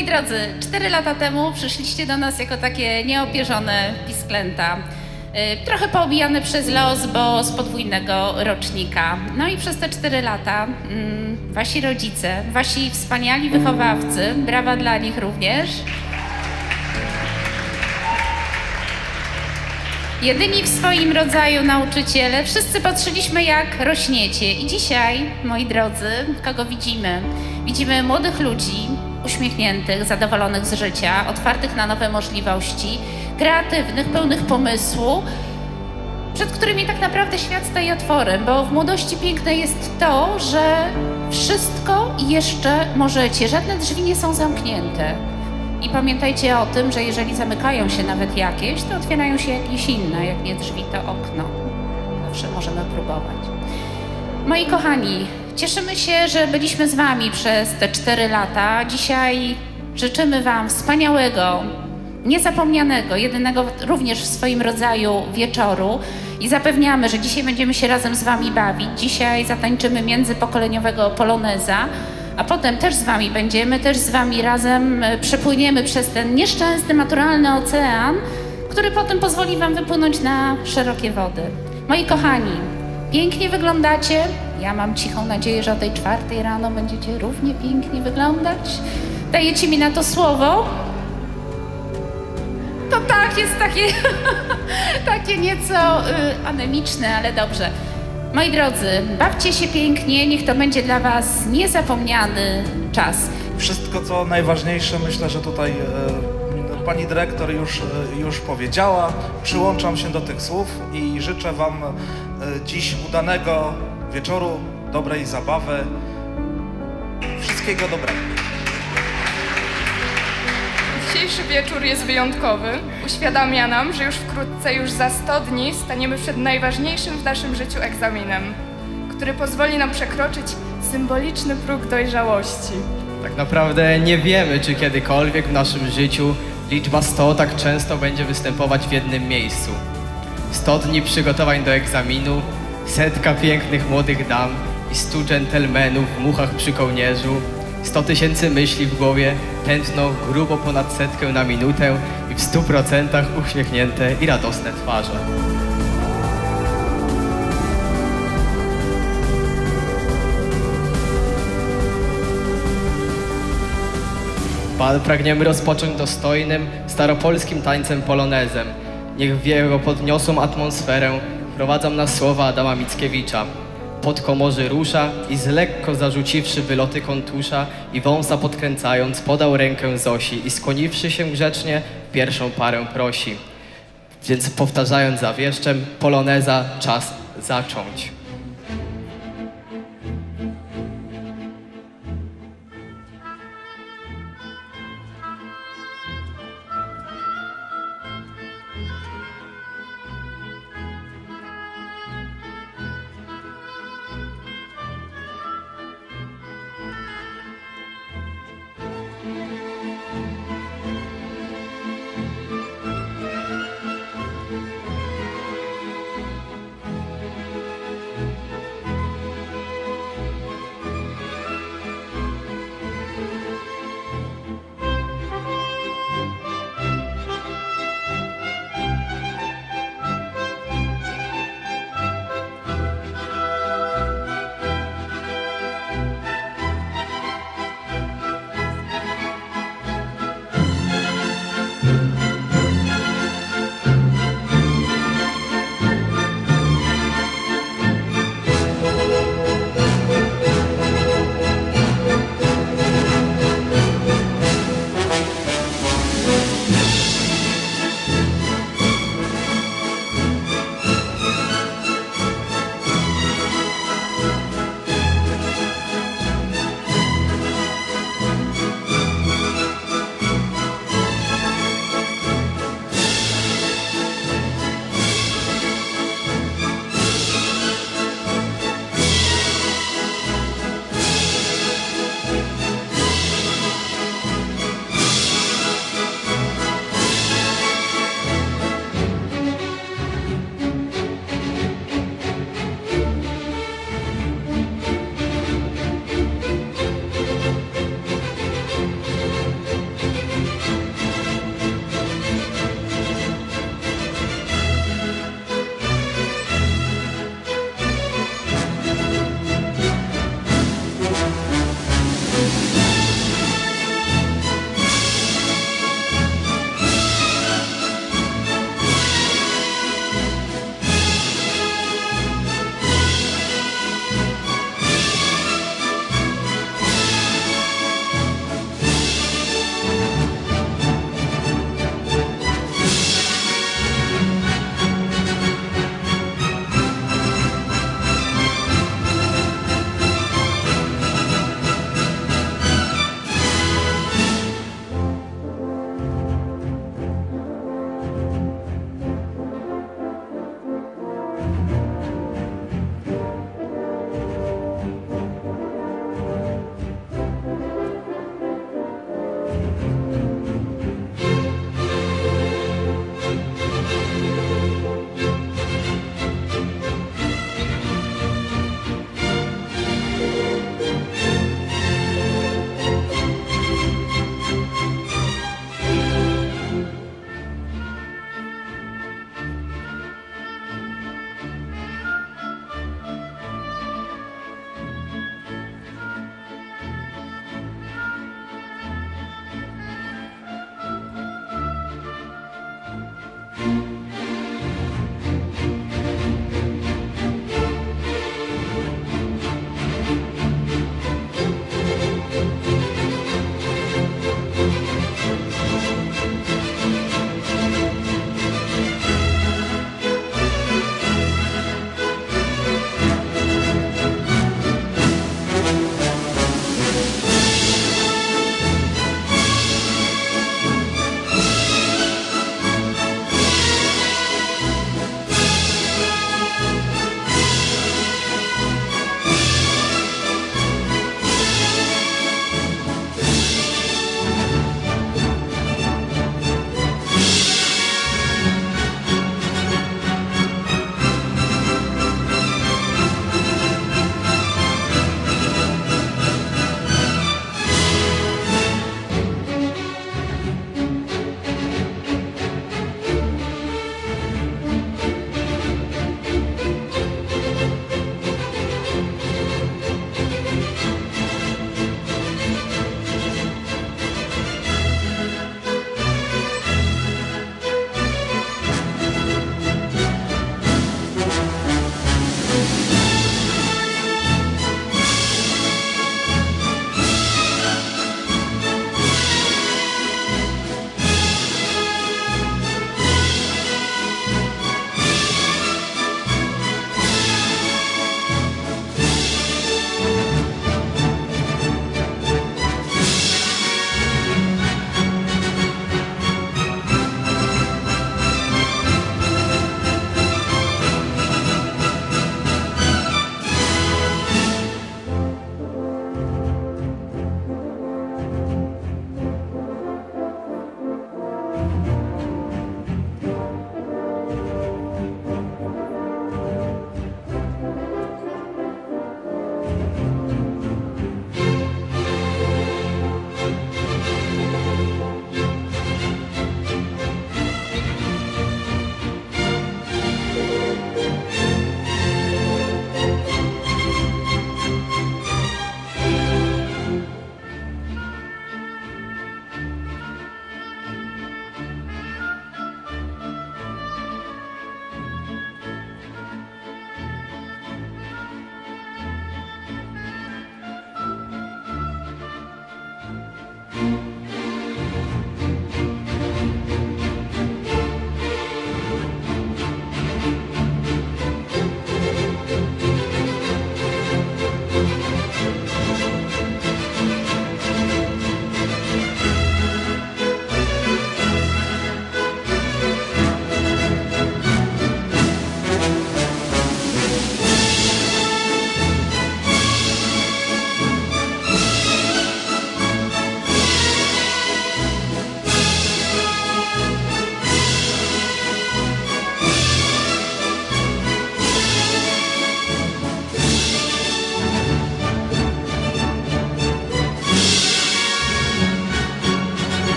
Moi drodzy, 4 lata temu przyszliście do nas jako takie nieopierzone pisklęta. Trochę poobijane przez los, bo z podwójnego rocznika. No i przez te 4 lata wasi rodzice, wasi wspaniali wychowawcy, brawa dla nich również, jedyni w swoim rodzaju nauczyciele, wszyscy patrzyliśmy jak rośniecie. I dzisiaj, moi drodzy, kogo widzimy? Widzimy młodych ludzi, uśmiechniętych, zadowolonych z życia, otwartych na nowe możliwości, kreatywnych, pełnych pomysłu, przed którymi tak naprawdę świat staje otworem, bo w młodości piękne jest to, że wszystko jeszcze możecie, żadne drzwi nie są zamknięte. I pamiętajcie o tym, że jeżeli zamykają się nawet jakieś, to otwierają się jakieś inne, jak nie drzwi, to okno. Zawsze możemy próbować. Moi kochani, cieszymy się, że byliśmy z wami przez te 4 lata. Dzisiaj życzymy wam wspaniałego, niezapomnianego, jedynego również w swoim rodzaju wieczoru i zapewniamy, że dzisiaj będziemy się razem z wami bawić. Dzisiaj zatańczymy międzypokoleniowego poloneza, a potem też z wami będziemy, też z wami razem przepłyniemy przez ten nieszczęsny, naturalny ocean, który potem pozwoli wam wypłynąć na szerokie wody. Moi kochani, pięknie wyglądacie. Ja mam cichą nadzieję, że o tej 4 rano będziecie równie pięknie wyglądać. Dajecie mi na to słowo? To tak, jest takie nieco anemiczne, ale dobrze. Moi drodzy, bawcie się pięknie, niech to będzie dla was niezapomniany czas. Wszystko, co najważniejsze, myślę, że tutaj pani dyrektor już powiedziała. Przyłączam się do tych słów i życzę wam dziś udanego wieczoru, dobrej zabawy, wszystkiego dobrego. Dzisiejszy wieczór jest wyjątkowy. Uświadamia nam, że już wkrótce, już za 100 dni staniemy przed najważniejszym w naszym życiu egzaminem, który pozwoli nam przekroczyć symboliczny próg dojrzałości. Tak naprawdę nie wiemy, czy kiedykolwiek w naszym życiu liczba 100 tak często będzie występować w jednym miejscu. 100 dni przygotowań do egzaminu, 100 pięknych młodych dam i 100 dżentelmenów w muchach przy kołnierzu, 100 000 myśli w głowie, tętno grubo ponad 100 na minutę i w 100% uśmiechnięte i radosne twarze. Bal pragniemy rozpocząć dostojnym, staropolskim tańcem polonezem. Niech w jego podniosłą atmosferę prowadzą nas słowa Adama Mickiewicza. Pod komorzy rusza i z lekko zarzuciwszy wyloty kontusza i wąsa podkręcając, podał rękę Zosi i skłoniwszy się grzecznie, pierwszą parę prosi. Więc powtarzając za wieszczem, poloneza czas zacząć.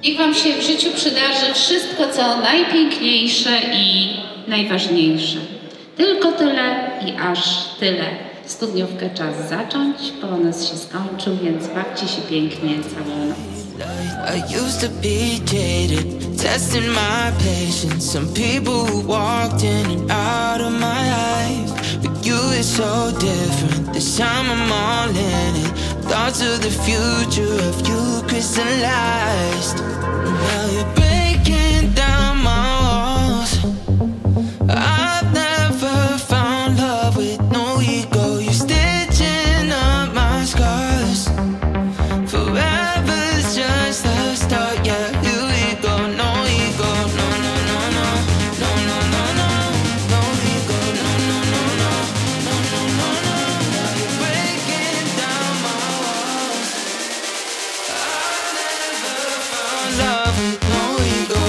Niech Wam się w życiu przydarzy wszystko, co najpiękniejsze i najważniejsze. Tylko tyle i aż tyle. Studniówkę czas zacząć, polonez się skończył, więc bawcie się pięknie całą noc. I used to be jaded, testing my patience. Some people who walked in and out of my life, but you is so different. This time I'm all in it. Thoughts of the future of you crystallized. Now you're breaking down my walls. I've never found love with no ego. You're stitching up my scars. Forever's just the start, yeah. Here we go, no ego, no, no, no, no, no, no, no, no, no ego, no, no, no, no, no, no, no, no. Now you're breaking down my walls. I've never found love with no ego.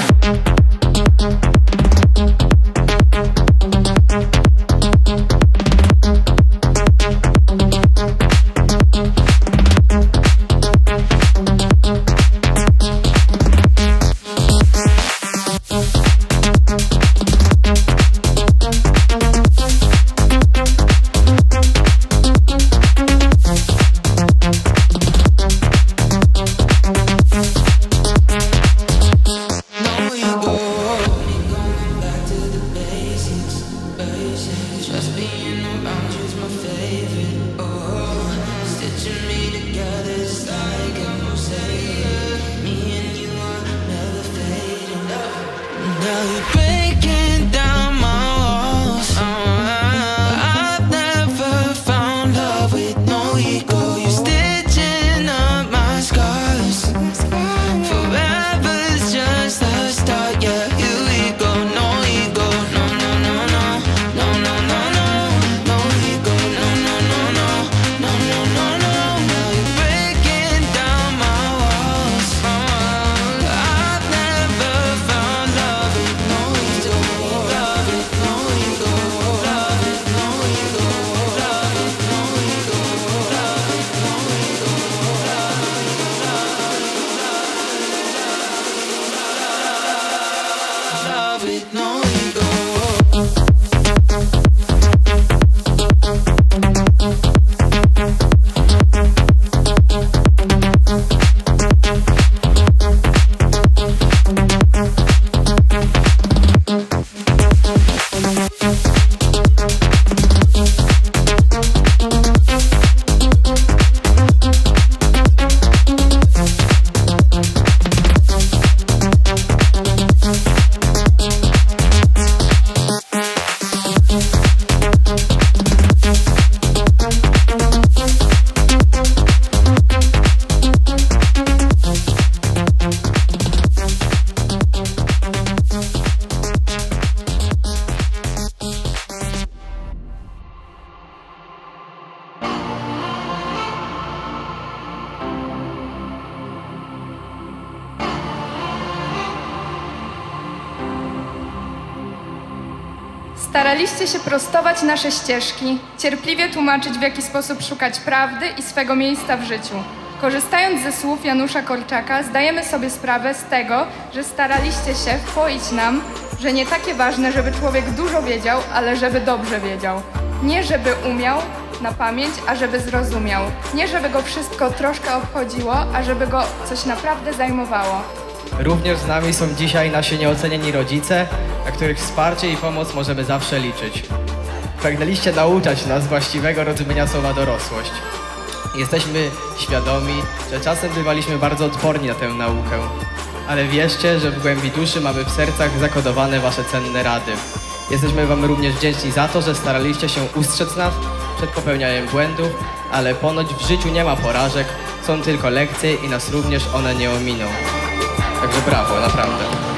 Staraliście się prostować nasze ścieżki, cierpliwie tłumaczyć, w jaki sposób szukać prawdy i swego miejsca w życiu. Korzystając ze słów Janusza Korczaka, zdajemy sobie sprawę z tego, że staraliście się wpoić nam, że nie takie ważne, żeby człowiek dużo wiedział, ale żeby dobrze wiedział. Nie żeby umiał na pamięć, a żeby zrozumiał. Nie żeby go wszystko troszkę obchodziło, a żeby go coś naprawdę zajmowało. Również z nami są dzisiaj nasi nieocenieni rodzice, na których wsparcie i pomoc możemy zawsze liczyć. Pragnęliście nauczać nas właściwego rozumienia słowa dorosłość. Jesteśmy świadomi, że czasem bywaliśmy bardzo odporni na tę naukę, ale wierzcie, że w głębi duszy mamy w sercach zakodowane wasze cenne rady. Jesteśmy wam również wdzięczni za to, że staraliście się ustrzec nas przed popełnianiem błędów, ale ponoć w życiu nie ma porażek, są tylko lekcje i nas również one nie ominą. Także brawo, naprawdę.